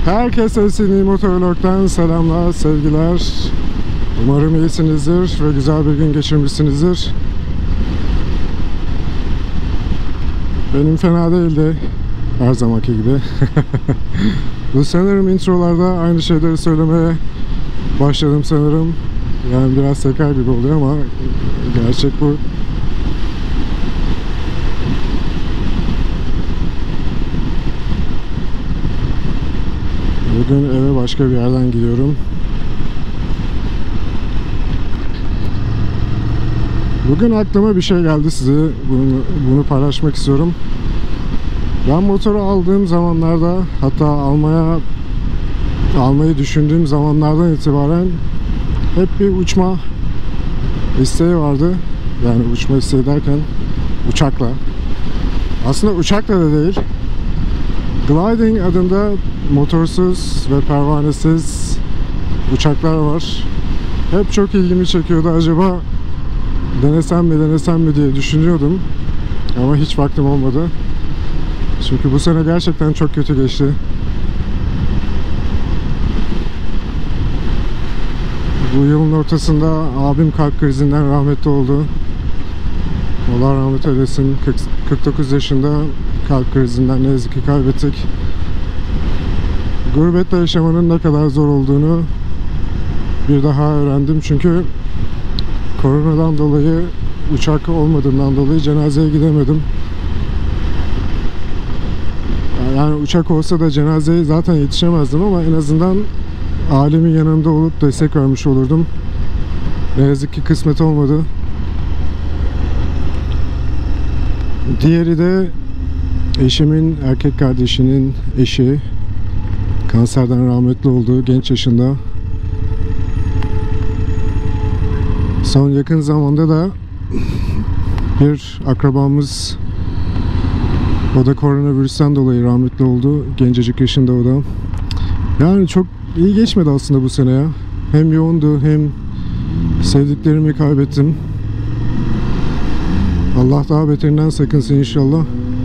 Herkese Sydney Motovlog'dan selamlar, sevgiler. Umarım iyisinizdir ve güzel bir gün geçirmişsinizdir. Benim fena değildi, her zamanki gibi. Bu sanırım introlarda aynı şeyleri söylemeye başladım sanırım. Yani biraz tekrar gibi oluyor ama gerçek bu. Bugün eve başka bir yerden gidiyorum. Bugün aklıma bir şey geldi, size bunu paylaşmak istiyorum. Ben motoru aldığım zamanlarda, hatta almayı düşündüğüm zamanlardan itibaren hep bir uçma isteği vardı. Yani uçma isteği derken uçakla. Aslında uçakla da değil. Gliding adında motorsuz ve pervanesiz uçaklar var. Hep çok ilgimi çekiyordu. Acaba denesem mi diye düşünüyordum. Ama hiç vaktim olmadı. Çünkü bu sene gerçekten çok kötü geçti. Bu yılın ortasında abim kalp krizinden rahmetli oldu. Allah rahmet eylesin. 49 yaşında kalp krizinden ne yazık ki kaybettik. Gurbetle yaşamanın ne kadar zor olduğunu bir daha öğrendim. Çünkü koronadan dolayı, uçak olmadığından dolayı cenazeye gidemedim. Yani uçak olsa da cenazeye zaten yetişemezdim ama en azından ailemin yanında olup destek vermiş olurdum. Ne yazık ki kısmet olmadı. Diğeri de eşimin erkek kardeşinin eşi. Kanserden rahmetli oldu genç yaşında. Son yakın zamanda da bir akrabamız, o da koronavirüsten dolayı rahmetli oldu. Gencecik yaşında o da. Yani çok iyi geçmedi aslında bu sene ya. Hem yoğundu hem sevdiklerimi kaybettim. Allah daha beterinden sakınsın inşallah.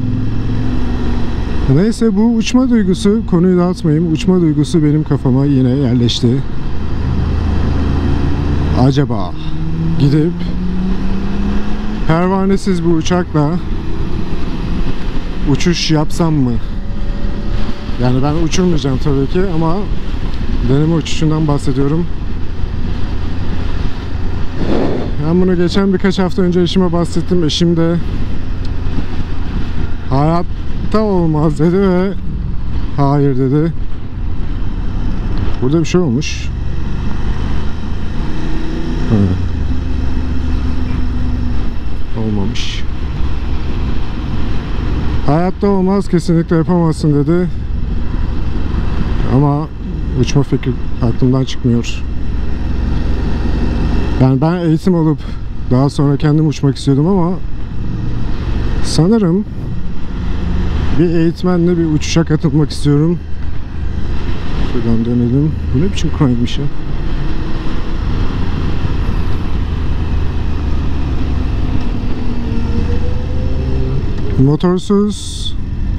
Neyse, bu uçma duygusu, konuyu dağıtmayayım. Uçma duygusu benim kafama yine yerleşti. Acaba gidip pervanesiz bir uçakla uçuş yapsam mı? Yani ben uçurmayacağım tabii ki ama deneme uçuşundan bahsediyorum. Ben bunu geçen birkaç hafta önce eşime bahsettim. Eşim de hayatta olmaz dedi ve hayır dedi. Burada bir şey olmuş. Olmamış. Hayatta olmaz, kesinlikle yapamazsın dedi. Ama uçma fikri aklımdan çıkmıyor. Yani ben eğitim alıp daha sonra kendim uçmak istiyordum ama sanırım bir eğitmenle bir uçuşa katılmak istiyorum. Şuradan dönelim. Bu ne biçim crankmiş ya? Motorsuz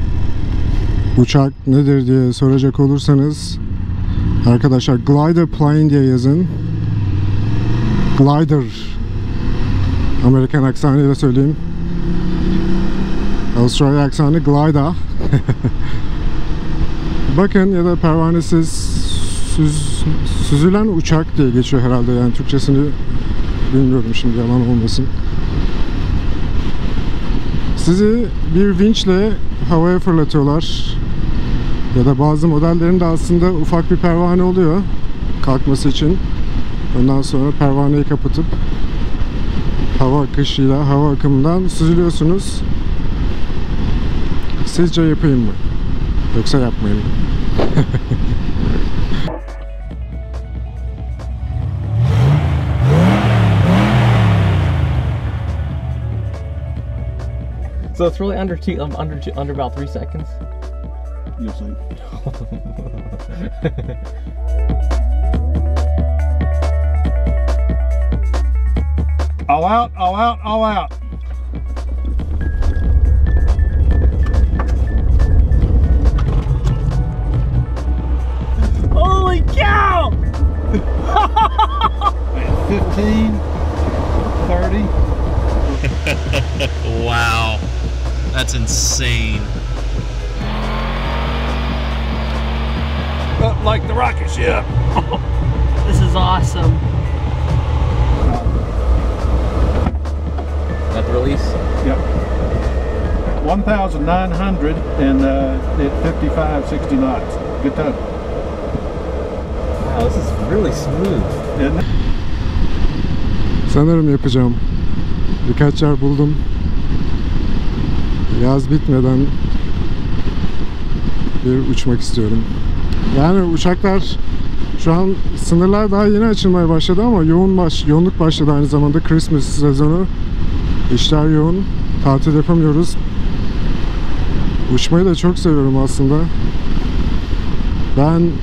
uçak nedir diye soracak olursanız arkadaşlar, glider plane diye yazın. Glider, Amerikan aksanıyla söyleyeyim. Avustralya aksanı glider. Bakın, ya da pervanesiz süzülen uçak diye geçiyor herhalde. Yani Türkçesini bilmiyorum şimdi, yalan olmasın. Sizi bir vinçle havaya fırlatıyorlar. Ya da bazı modellerinde aslında ufak bir pervane oluyor kalkması için. Ondan sonra pervaneyi kapatıp hava akışıyla, hava akımından süzülüyorsunuz. Sizce yapayım mı? Yoksa yapmayayım mı? So it's really under about 3 seconds. You'll see. All out, all out, all out. That's insane. Like the rocket ship. This is awesome. Got the release? Yep. 1,900 and at 55, 60 knots. Good time. Wow, this is really smooth. Isn't it? Sanırım yapacağım. Birkaç yer buldum. Yaz bitmeden bir uçmak istiyorum. Yani uçaklar şu an sınırlar daha yeni açılmaya başladı ama yoğunluk başladı aynı zamanda. Christmas sezonu. İşler yoğun. Tatil yapamıyoruz. Uçmayı da çok seviyorum aslında. Ben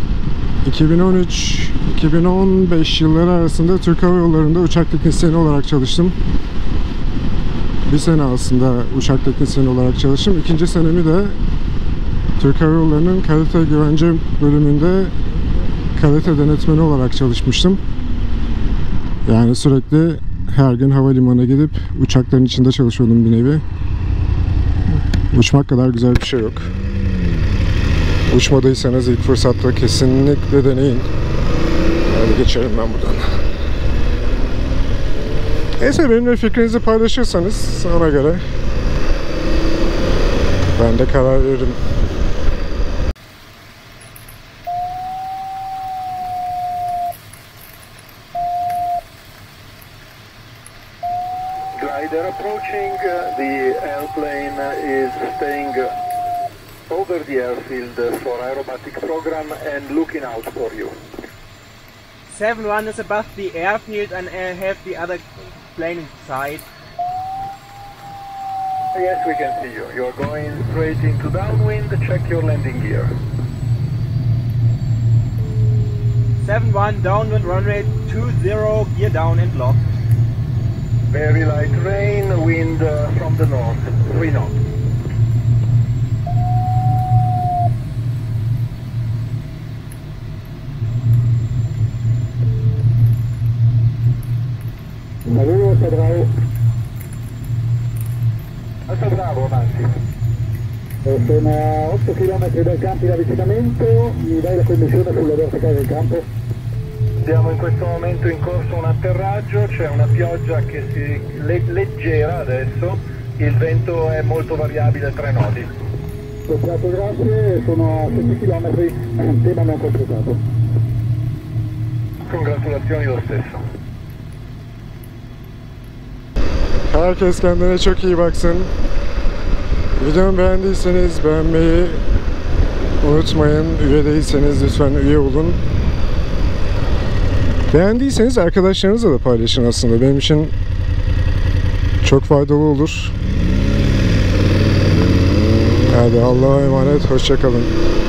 2013-2015 yılları arasında Türk Hava Yolları'nda uçak teknisyeni olarak çalıştım. Bir sene aslında uçak teknisyeni olarak çalıştım. İkinci senemi de Türk Hava Yolları'nın kalite güvence bölümünde kalite denetmeni olarak çalışmıştım. Yani sürekli her gün havalimanına gidip uçakların içinde çalışıyordum bir nevi. Uçmak kadar güzel bir şey yok. Uçmadıysanız ilk fırsatta kesinlikle deneyin. Hadi geçelim ben buradan. Neyse benimle fikrinizi paylaşırsanız ona göre ben de karar veririm. Glider approaching, the airplane is staying over the airfield for aerobatic program and looking out for you. 7-1 is above the airfield and I have the other plane inside. Yes, we can see you. You are going straight into downwind. Check your landing gear. 7-1 downwind, runway 20, gear down and locked. Very light rain, wind from the north, 3 knots. Saludos, Bravo. Alfa Bravo, avanti. Sono a 8 km dai campi di avvicinamento, mi dai la connessione sulla verticale del campo? Siamo in questo momento in corso un atterraggio, c'è una pioggia che si leggera adesso, il vento è molto variabile, 3 nodi. Grazie, sono a 7 km, tema non completato. Congratulazioni lo stesso. Herkes kendine çok iyi baksın. Videomu beğendiyseniz beğenmeyi unutmayın. Üye değilseniz lütfen üye olun. Beğendiyseniz arkadaşlarınızla da paylaşın aslında. Benim için çok faydalı olur. Hadi Allah'a emanet. Hoşça kalın.